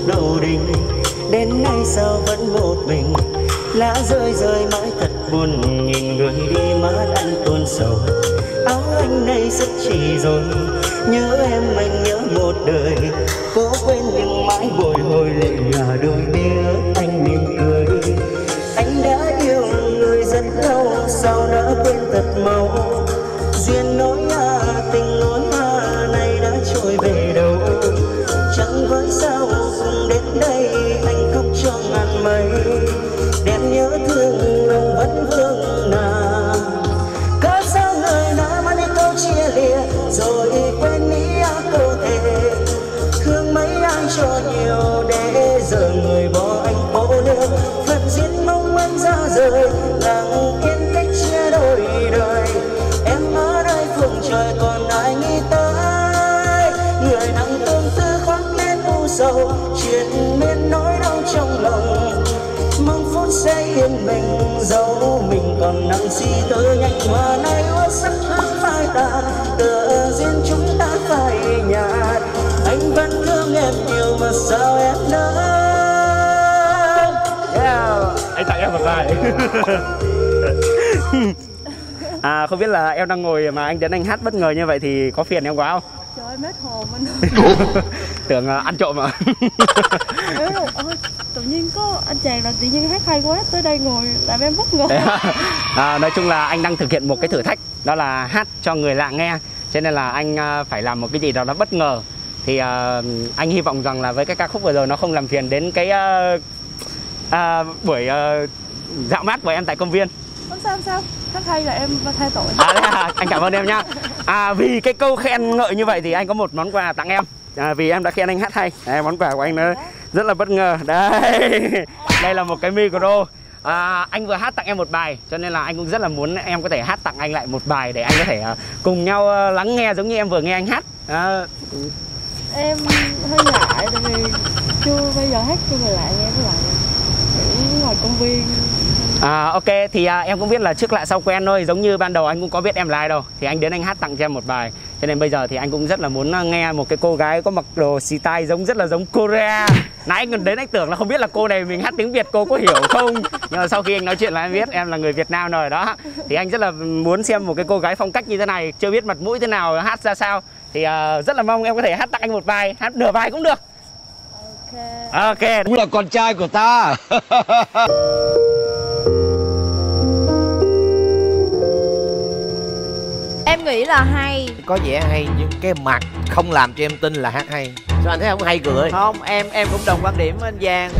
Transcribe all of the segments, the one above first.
đầu đình. Đến nay sao vẫn một mình, lá rơi rơi mãi thật buồn. Nhìn người đi mắt anh tuôn sầu, áo anh nay rất chỉ rồi. Nhớ em anh nhớ một đời, cố quên nhưng mãi bồi hồi lệ nhòa đôi mía. Anh mỉm cười, anh đã yêu người rất lâu, sao nỡ quên thật mau. Duyên nối tình nối này đã trôi về đâu. Chẳng với sao cùng đến đây anh khóc cho ngàn mây. Đem nhớ thương lòng vẫn vương nào. Cớ sao người đã mang đến câu chia lìa, rồi quên ý câu thề. Thương mấy ai cho nhiều để giờ người bỏ anh cô đơn. Phận duyên mong anh ra rời, lặng yên cách chia đôi đời. Em ở đây phương trời còn ai nghĩ tới. Người nặng tương tư khoác lên u sầu, chuyện nên nỗi đau trong lòng. Mong phút giây yên mình, dẫu mình còn nặng suy tư. Nhành hoa này úa sắc hương phai tàn, tựa duyên chúng ta phai nhạt. Anh vẫn thương em nhiều mà sao em nỡ. Anh tặng em một bài. Không biết là em đang ngồi mà anh đến anh hát bất ngờ như vậy thì có phiền em quá không? Trời ơi, mét hồn anh. Tưởng ăn trộm mà. Ôi, tự nhiên có anh chàng là tự nhiên hát hay quá, tới đây ngồi làm em bất ngờ. Nói chung là anh đang thực hiện một cái thử thách, đó là hát cho người lạ nghe. Cho nên là anh phải làm một cái gì đó nó bất ngờ. Thì anh hy vọng rằng là với cái ca khúc vừa rồi nó không làm phiền đến cái buổi dạo mát của em tại công viên. Sao? Hát hay là em thay tội. Anh cảm ơn em nhá. Vì cái câu khen ngợi như vậy thì anh có một món quà tặng em. Vì em đã khen anh hát hay. Món quà của anh nó rất là bất ngờ. Đây là một cái micro. Anh vừa hát tặng em một bài, cho nên là anh cũng rất là muốn em có thể hát tặng anh lại một bài để anh có thể cùng nhau lắng nghe giống như em vừa nghe anh hát. Em hơi ngại tại vì chưa bây giờ hát cho người lạ nghe các bạn. Kiểu ngoài công viên. Ok thì em cũng biết là trước lạ sau quen thôi. Giống như ban đầu anh cũng có biết em là ai đâu, thì anh đến anh hát tặng cho em một bài. Cho nên bây giờ thì anh cũng rất là muốn nghe một cái cô gái có mặc đồ style rất là giống Korea. Nãy anh đến anh tưởng là không biết là cô này mình hát tiếng Việt cô có hiểu không. Nhưng mà sau khi anh nói chuyện là em biết em là người Việt Nam rồi đó. Thì anh rất là muốn xem một cái cô gái phong cách như thế này, chưa biết mặt mũi thế nào, hát ra sao. Thì rất là mong em có thể hát tặng anh một bài, hát nửa bài cũng được. Ok. Cũng là con trai của ta. Em nghĩ là hay. Có vẻ hay nhưng cái mặt không làm cho em tin là hát hay. Sao anh thấy không hay cười? Không, em cũng đồng quan điểm với anh Giang.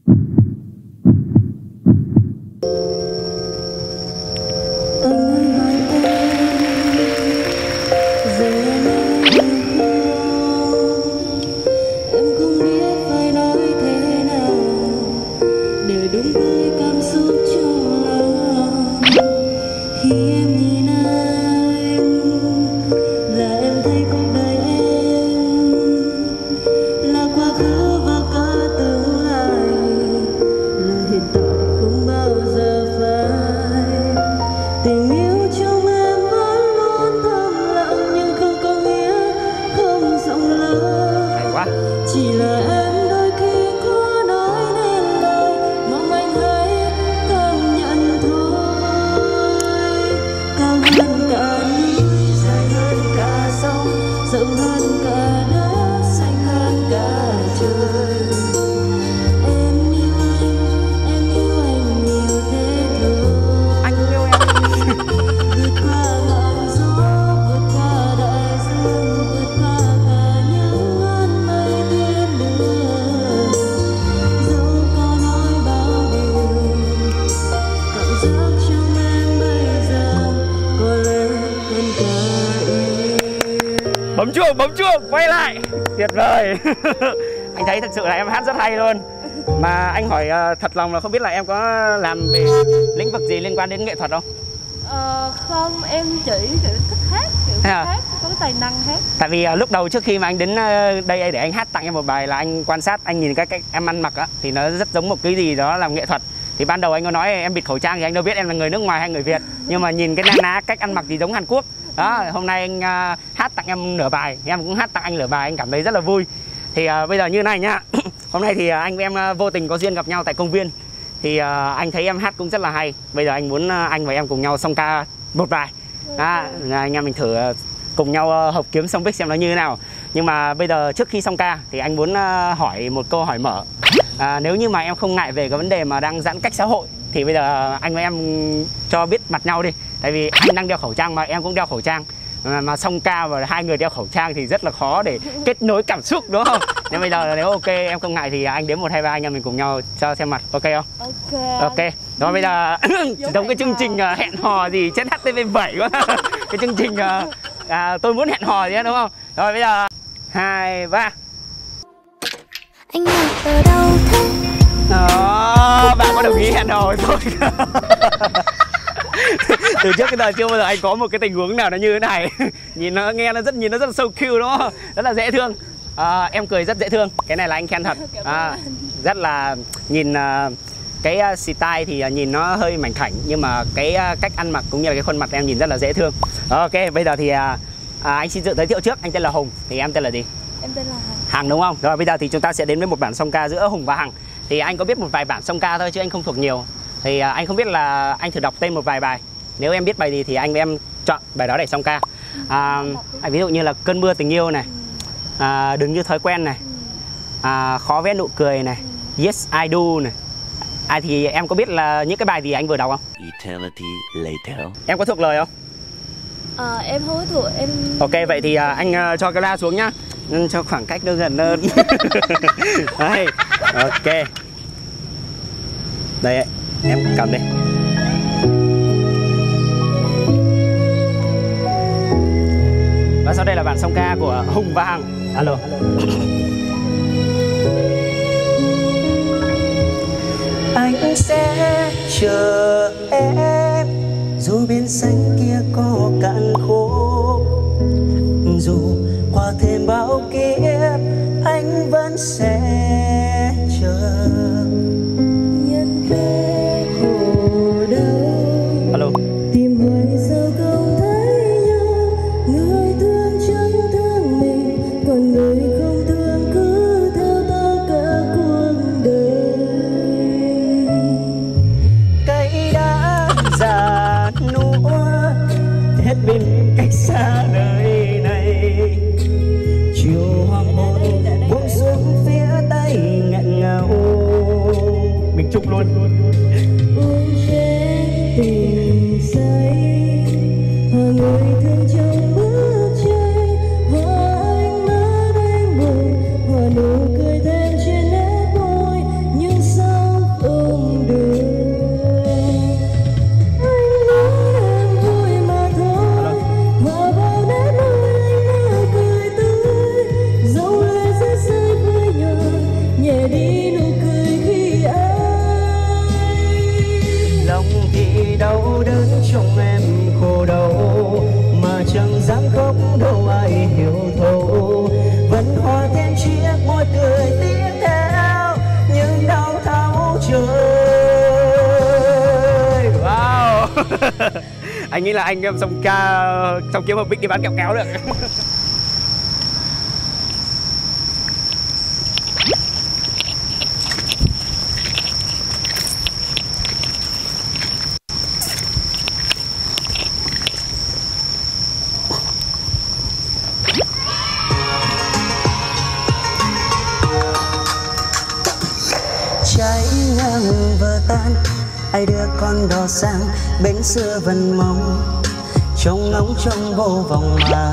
Bấm chuông, quay lại. Tuyệt vời. Anh thấy thật sự là em hát rất hay luôn. Mà anh hỏi thật lòng là không biết là em có làm về lĩnh vực gì liên quan đến nghệ thuật không? Không, em chỉ kiểu thích hát, hát, có cái tài năng hát. Tại vì lúc đầu trước khi mà anh đến đây để anh hát tặng em một bài là anh quan sát, anh nhìn cái cách em ăn mặc á thì nó rất giống một cái gì đó làm nghệ thuật. Thì ban đầu anh có nói em bịt khẩu trang thì anh đâu biết em là người nước ngoài hay người Việt. Nhưng mà nhìn cái na ná cách ăn mặc thì giống Hàn Quốc. Đó, hôm nay anh hát tặng em nửa bài, em cũng hát tặng anh nửa bài, anh cảm thấy rất là vui. Thì bây giờ như này nhá. Hôm nay thì anh với em vô tình có duyên gặp nhau tại công viên. Thì anh thấy em hát cũng rất là hay. Bây giờ anh muốn anh và em cùng nhau song ca một bài. Anh em mình thử cùng nhau hợp kiếm song bích xem nó như thế nào. Nhưng mà bây giờ trước khi song ca thì anh muốn hỏi một câu hỏi mở. Nếu như mà em không ngại về cái vấn đề mà đang giãn cách xã hội thì bây giờ anh và em cho biết mặt nhau đi. Tại vì anh đang đeo khẩu trang mà em cũng đeo khẩu trang. Mà song ca và hai người đeo khẩu trang thì rất là khó để kết nối cảm xúc, đúng không? Nên bây giờ nếu ok em không ngại thì anh đếm 1, 2, 3 anh em mình cùng nhau cho xem mặt, ok không? Ok. Rồi bây giờ giống cái chương trình hẹn hò gì chết HTV7 quá. Cái chương trình tôi muốn hẹn hò gì đó, đúng không? Rồi bây giờ 2, 3. Anh ở đâu thế? Đó, bạn có đồng ý hẹn hò với tôi? Từ trước đến giờ chưa bao giờ anh có một cái tình huống nào nó như thế này. Nhìn nó rất là so cute, đúng không? Rất là dễ thương. Em cười rất dễ thương. Cái này là anh khen thật. Rất là nhìn cái style thì nhìn nó hơi mảnh khảnh, nhưng mà cái cách ăn mặc cũng như là cái khuôn mặt em nhìn rất là dễ thương. Ok, bây giờ thì anh xin tự giới thiệu trước. Anh tên là Hùng, thì em tên là gì? Em tên là Hằng, đúng không? Rồi bây giờ thì chúng ta sẽ đến với một bản song ca giữa Hùng và Hằng. Thì anh có biết một vài bản song ca thôi chứ anh không thuộc nhiều. Thì anh không biết là anh thử đọc tên một vài bài. Nếu em biết bài gì thì anh với em chọn bài đó để song ca. Ví dụ như là Cơn mưa tình yêu này, Đừng như thói quen này, Khó vẽ nụ cười này, Yes I do này. Thì em có biết là những cái bài gì anh vừa đọc không? Eternity later. Em có thuộc lời không? em không có thuộc em. Ok, vậy thì anh cho cái loa xuống nhá, cho khoảng cách nó gần hơn. Đấy, ok. Đây, em cầm đây. Và sau đây là bản song ca của Hùng và Hằng. Alo. Anh sẽ chờ em dù biển xanh kia có cạn khô, dù qua thêm bao kiếp anh vẫn sẽ chờ. Nhân thế khổ đau Alo. tìm hoài sao không thấy nhau, người thương chẳng thương mình, còn người không thương cứ theo ta cả cuộc đời. Cây đã già nua hết bên cách xa đời này, chiều hoàng hôn buông xuống phía tây nghẹn ngào. Mình chúc luôn. Uống chén tình say, hòa người thương trong bước chân, hòa ánh mắt anh buồn, hòa nụ cười thêm trên nét môi, nhưng sao không được. Anh nói em vui mà thôi, hòa vào nét môi anh nở cười tươi, dẫu lệ sẽ rơi với nhau, nhẹ đi nụ cười khi lòng thì đau đớn trong em khổ đau, mà chẳng dám khóc đâu ai hiểu thấu, vẫn hòa thêm chiếc môi cười tiếp theo những đau thấu trời. Wow. Anh nghĩ là anh em song ca trong kiếm hợp bích đi bán kẹo kéo được. Trái ngang vỡ tan, ai đưa con đò sang bến xưa vẫn mong trông ngóng trong vô vòng má.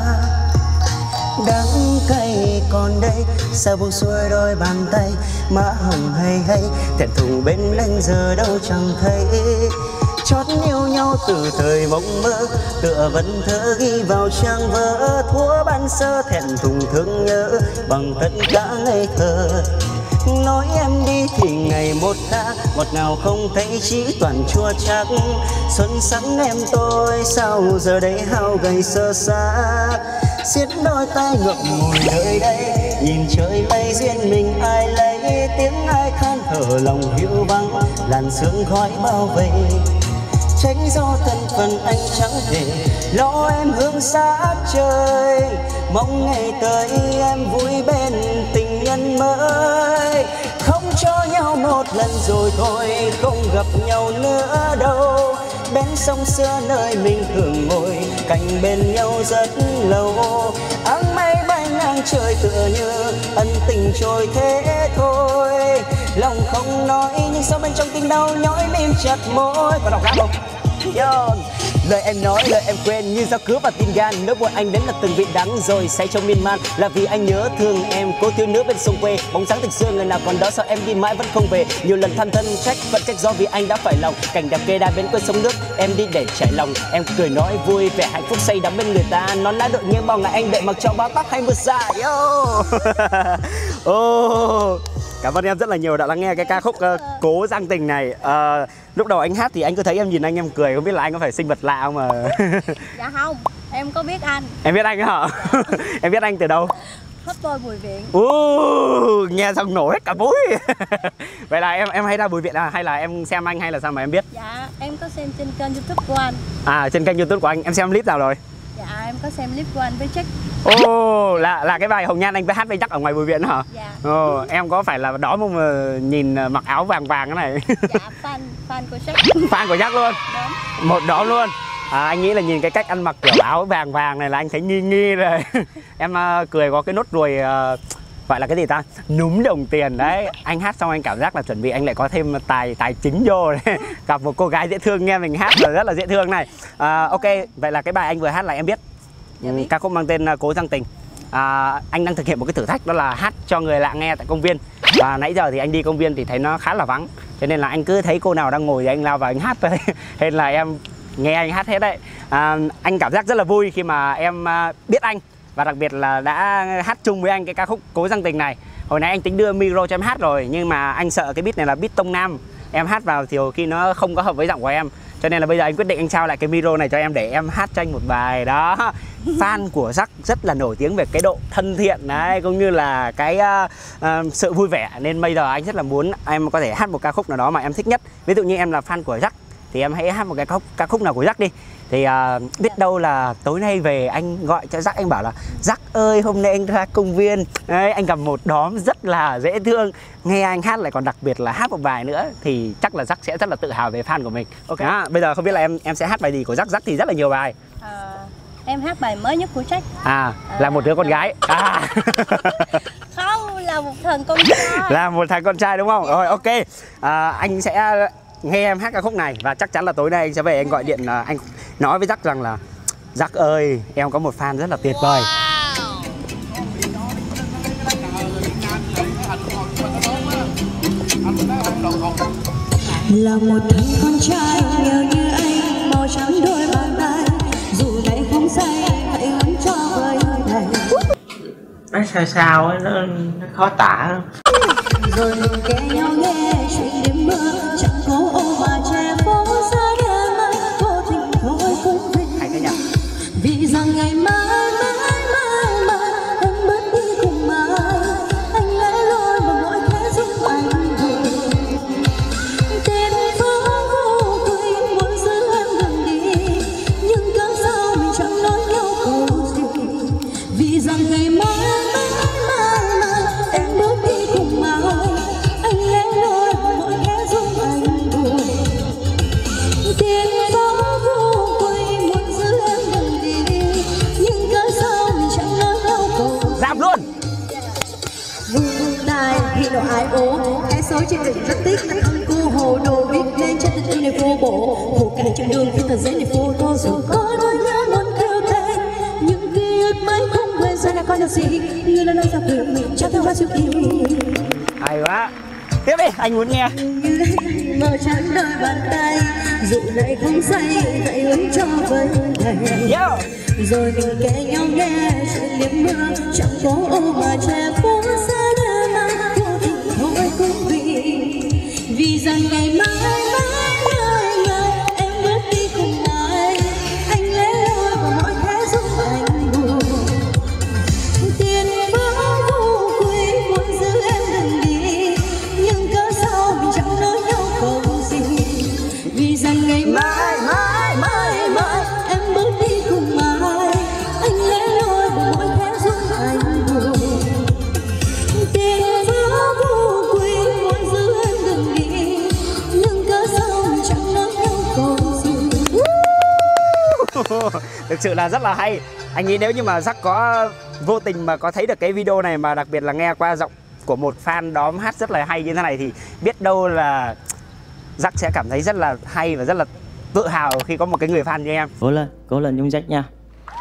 Đắng cay còn đây sao buông xuôi đôi bàn tay, má hồng hay hay thẹn thùng bên lên giờ đâu chẳng thấy. Chót yêu nhau từ thời mộng mơ, tựa vẫn thơ ghi vào trang vỡ thuở ban sơ, thẹn thùng thương nhớ bằng tất cả ngây thơ. Nói em đi thì ngày một khác, ngọt ngào không thấy chỉ toàn chua chắc. Xuân sắc em tôi sao giờ đây hao gầy sơ xa, xiết đôi tay ngậm ngùi nơi đây, nhìn trời mây duyên mình ai lấy, tiếng ai than thở lòng hiu vắng, làn sương khói bao vây. tránh do thân phận anh chẳng thể lo em hướng xa trời. Mong ngày tới em vui bên tình nhân mới, không cho nhau một lần rồi thôi, không gặp nhau nữa đâu. Bên sông xưa nơi mình thường ngồi cạnh bên nhau rất lâu. Áng mây bay ngang trời tựa như ân tình trôi thế thôi. Lòng không nói nhưng sao bên trong tim đau nhói mím chặt môi. Có đọc rap không? Yo. Lời em nói, lời em quên như dao cứa vào tim gan. Nỗi buồn anh đến là từng vị đắng rồi say trong miên man. Là vì anh nhớ thương em, cô thiếu nữ bên sông quê. Bóng dáng tình xưa người nào còn đó sao em đi mãi vẫn không về. Nhiều lần than thân trách, vẫn trách do vì anh đã phải lòng. Cảnh đẹp kê đa bên quê sông nước, em đi để trải lòng. Em cười nói vui vẻ hạnh phúc say đắm bên người ta. Nón lá đội nghiêng bao ngày anh đợi mặc cho bao tóc hay mưa xa. Yo. Cảm ơn em rất là nhiều đã lắng nghe cái ca khúc Cố Giang Tình này. Lúc đầu anh hát thì anh cứ thấy em nhìn anh em cười, không biết là anh có phải sinh vật lạ không mà. Dạ không, em có biết anh. Em biết anh hả? Em biết anh từ đâu? Hot Boy Bùi Viện. Nghe xong nổ hết cả mũi. Vậy là em hay ra Bùi Viện à? Hay là em xem anh hay là sao mà em biết? Dạ, em có xem trên kênh YouTube của anh. À, trên kênh YouTube của anh, em xem clip nào rồi? Dạ, em có xem clip của anh với Jack. Là cái bài Hồng Nhan anh với hát với Jack ở ngoài Bùi Viện hả? Dạ. Em có phải là đó mà nhìn mặc áo vàng vàng cái này? Dạ, fan của Jack. Fan của Jack luôn? Đúng. Một đó luôn. Anh nghĩ là nhìn cái cách ăn mặc kiểu áo vàng vàng này là anh thấy nghi nghi rồi. Em cười có cái nốt ruồi gọi là cái gì ta, núm đồng tiền đấy. Anh hát xong anh cảm giác là chuẩn bị anh lại có thêm tài chính vô đấy. Gặp một cô gái dễ thương nghe mình hát là rất là dễ thương này. Ok, vậy là cái bài anh vừa hát là em biết. Ca khúc mang tên Cố Giang Tình. Anh đang thực hiện một cái thử thách, đó là hát cho người lạ nghe tại công viên. Và nãy giờ thì anh đi công viên thì thấy nó khá là vắng, cho nên là anh cứ thấy cô nào đang ngồi thì anh lao vào anh hát thôi. Nên là em nghe anh hát hết đấy. Anh cảm giác rất là vui khi mà em biết anh, và đặc biệt là đã hát chung với anh cái ca khúc Cố Giang Tình này. Hồi nãy anh tính đưa micro cho em hát rồi, nhưng mà anh sợ cái beat này là beat Tông Nam, em hát vào thì khi nó không có hợp với giọng của em, cho nên là bây giờ anh quyết định anh trao lại cái micro này cho em để em hát cho anh một bài đó. Fan của Jack rất là nổi tiếng về cái độ thân thiện đấy, cũng như là cái sự vui vẻ, nên bây giờ anh rất là muốn em có thể hát một ca khúc nào đó mà em thích nhất. Ví dụ như em là fan của Jack thì em hãy hát một cái ca khúc nào của Jack đi. Thì biết đâu là tối nay về anh gọi cho Jack, anh bảo là Jack ơi hôm nay anh ra công viên đấy, anh gặp một đóm rất là dễ thương. Nghe anh hát lại còn đặc biệt là hát một bài nữa thì chắc là Jack sẽ rất là tự hào về fan của mình. Ok. Bây giờ không biết là em sẽ hát bài gì của Jack. Jack thì rất là nhiều bài. Em hát bài mới nhất của Jack. Là một đứa con gái. Không, là một thằng con trai. Là một thằng con trai đúng không? Rồi ok. Anh sẽ nghe em hát ca khúc này và chắc chắn là tối nay anh sẽ về anh gọi điện, anh nói với Jack rằng là Jack ơi, em có một fan rất là tuyệt vời. Là một thằng con trai nghèo như anh, màu trắng đôi bàn tay, dù ngày không say hãy gắn cho với này. Nó sao ấy, nó khó tả. Rồi mình kể nhau nghe chuyện đêm mưa, chẳng có ô mà che phố xa đêm mai, vô tình thôi cũng về. Hay thế nhỉ? Vì rằng ngày mai anh mất đi cùng ai, anh lẽ loi một nỗi thế giúp anh buồn. Tên phố vô quê muốn giữ em gần đi, nhưng cớ sao mình chẳng nói nhau câu gì. Vì rằng ngày mai em bước đi cùng ai, anh lẽ loi một nỗi thế giúp anh buồn. Tiếng gió vô quê muốn giữ em gần đi, nhưng cớ sao mình chẳng nói nhau câu gì. Giảm luôn. Vương đài khi nào ai ố, cái xối trên đỉnh rất tiếc là thân cô hồ đồ viết lên trên tình yêu này vô bổ. Hồ cảnh trên đường khi tờ giấy này phô tô, dù có nỗi nhớ muốn kêu tên, nhưng ký ức mãi không quên giờ là con được gì. Người là nơi ra từ mình cho theo hoa siêu yêu. Hay quá. Tiếp đi, anh muốn nghe. Màu trắng đôi bàn tay, dù lại không say hãy uống cho với thầy. Rồi mình kể nhau nghe chuyện liếm mưa, chẳng có ô mà che phố xa đêm mai, vô tình thôi cũng vì rằng ngày mai em bước đi cùng ai, anh lẽ loi vào mọi thế giúp anh buồn. Tiền phố vô quê muốn giữ em đừng đi, nhưng cớ sao mình chẳng nói nhau câu gì. Vì rằng ngày mai Thực sự là rất là hay. Anh nghĩ nếu như mà Jack có vô tình mà có thấy được cái video này, mà đặc biệt là nghe qua giọng của một fan đóm hát rất là hay như thế này, thì biết đâu là Jack sẽ cảm thấy rất là hay và rất là tự hào khi có một cái người fan như em. Cố lên Dung Jack nha.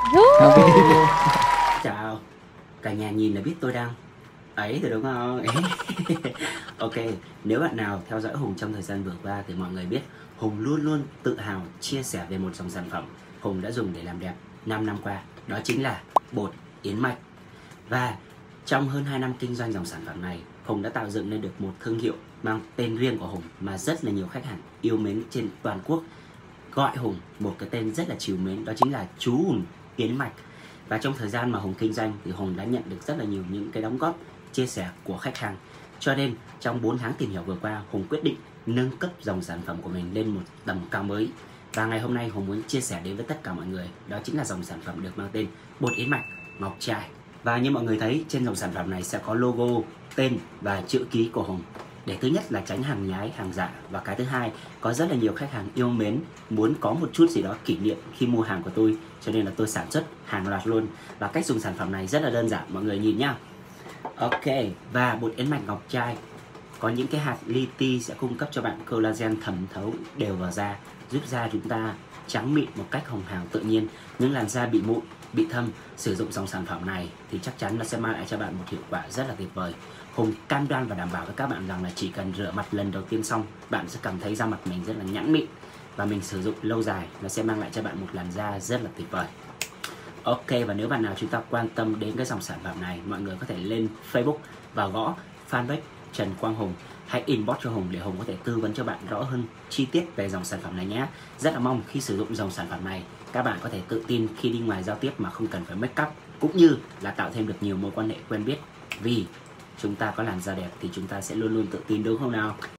Chào, cả nhà nhìn là biết tôi đang ấy rồi đúng không? Ok, nếu bạn nào theo dõi Hùng trong thời gian vừa qua thì mọi người biết Hùng luôn luôn tự hào chia sẻ về một dòng sản phẩm Hùng đã dùng để làm đẹp 5 năm qua. Đó chính là bột yến mạch. Và trong hơn 2 năm kinh doanh dòng sản phẩm này, Hùng đã tạo dựng nên được một thương hiệu mang tên riêng của Hùng mà rất là nhiều khách hàng yêu mến trên toàn quốc gọi Hùng một cái tên rất là trìu mến, đó chính là chú Hùng yến mạch. Và trong thời gian mà Hùng kinh doanh thì Hùng đã nhận được rất là nhiều những cái đóng góp, chia sẻ của khách hàng. Cho nên trong 4 tháng tìm hiểu vừa qua, Hùng quyết định nâng cấp dòng sản phẩm của mình lên một tầm cao mới. Và ngày hôm nay Hùng muốn chia sẻ đến với tất cả mọi người, đó chính là dòng sản phẩm được mang tên bột yến mạch ngọc trai. Và như mọi người thấy, trên dòng sản phẩm này sẽ có logo, tên và chữ ký của Hùng, để thứ nhất là tránh hàng nhái, hàng giả. Và cái thứ hai, có rất là nhiều khách hàng yêu mến muốn có một chút gì đó kỷ niệm khi mua hàng của tôi, cho nên là tôi sản xuất hàng loạt luôn. Và cách dùng sản phẩm này rất là đơn giản, mọi người nhìn nhá. Ok, và bột yến mạch ngọc trai có những cái hạt li ti sẽ cung cấp cho bạn collagen thẩm thấu đều vào da, giúp da chúng ta trắng mịn một cách hồng hào tự nhiên. Những làn da bị mụn, bị thâm, sử dụng dòng sản phẩm này thì chắc chắn nó sẽ mang lại cho bạn một hiệu quả rất là tuyệt vời. Hùng cam đoan và đảm bảo với các bạn rằng là chỉ cần rửa mặt lần đầu tiên xong, bạn sẽ cảm thấy da mặt mình rất là nhẵn mịn, và mình sử dụng lâu dài nó sẽ mang lại cho bạn một làn da rất là tuyệt vời. Ok, và nếu bạn nào chúng ta quan tâm đến cái dòng sản phẩm này, mọi người có thể lên Facebook và gõ fanpage Trần Quang Hùng, hãy inbox cho Hùng để Hùng có thể tư vấn cho bạn rõ hơn chi tiết về dòng sản phẩm này nhé. Rất là mong khi sử dụng dòng sản phẩm này, các bạn có thể tự tin khi đi ngoài giao tiếp mà không cần phải make up, cũng như là tạo thêm được nhiều mối quan hệ quen biết. Vì chúng ta có làn da đẹp thì chúng ta sẽ luôn luôn tự tin, đúng không nào?